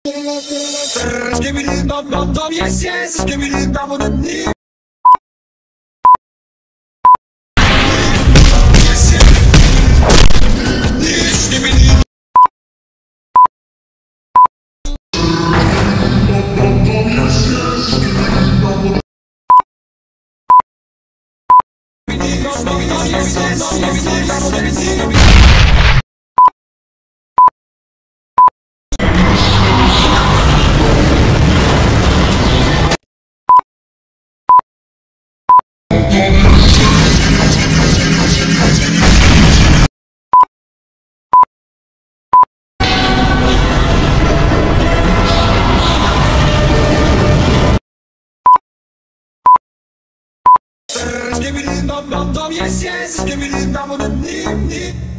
Give me the dum dum dum, yes yes. Give me the dum dum dum. Give me the dum dum dum, yes yes. Give me the dum dum dum.